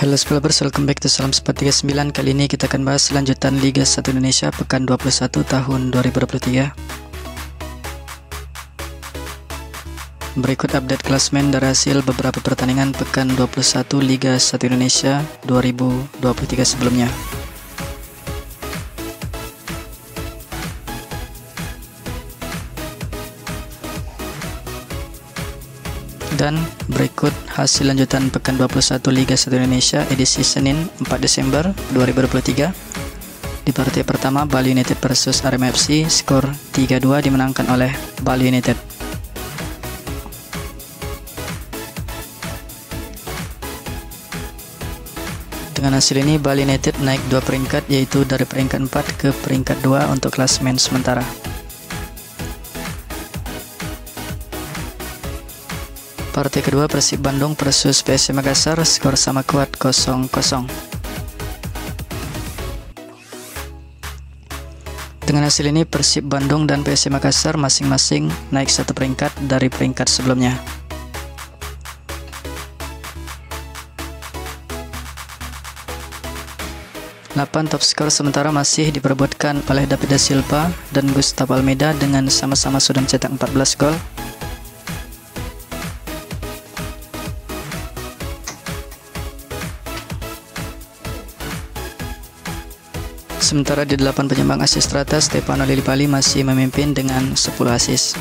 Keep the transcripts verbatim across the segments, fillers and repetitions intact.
Hello Spellers, welcome back to Salam Sport tiga puluh sembilan. Kali ini kita akan bahas lanjutan Liga satu Indonesia Pekan dua puluh satu tahun dua ribu dua puluh tiga. Berikut update klasmen dari hasil beberapa pertandingan Pekan dua puluh satu Liga satu Indonesia dua ribu dua puluh tiga sebelumnya. Dan berikut hasil lanjutan Pekan dua puluh satu Liga satu Indonesia edisi Senin empat Desember dua ribu dua puluh tiga. Di partai pertama, Bali United versus Arema F C, skor tiga dua dimenangkan oleh Bali United. Dengan hasil ini, Bali United naik dua peringkat, yaitu dari peringkat empat ke peringkat dua untuk klasemen sementara. Partai kedua, Persib Bandung versus P S M Makassar, skor sama kuat kosong kosong. Dengan hasil ini, Persib Bandung dan P S M Makassar masing-masing naik satu peringkat dari peringkat sebelumnya. delapan top skor sementara masih diperebutkan oleh David da Silva dan Gustavo Almeida dengan sama-sama sudah mencetak empat belas gol. Sementara di delapan penyumbang assist teratas, Stefano Lillipali masih memimpin dengan sepuluh assist.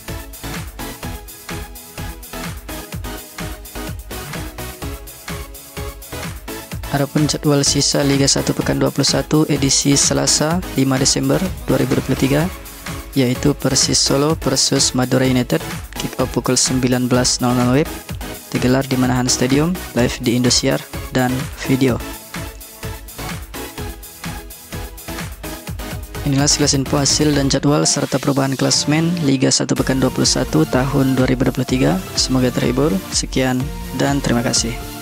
Adapun jadwal sisa Liga satu Pekan dua puluh satu edisi Selasa lima Desember dua ribu dua puluh tiga, yaitu Persis Solo versus Madura United, kick off pukul sembilan belas nol nol W I B, digelar di Manahan Stadium, live di Indosiar dan video. Inilah sekilas info hasil dan jadwal serta perubahan klasemen Liga satu Pekan dua puluh satu tahun dua ribu dua puluh tiga. Semoga terhibur. Sekian dan terima kasih.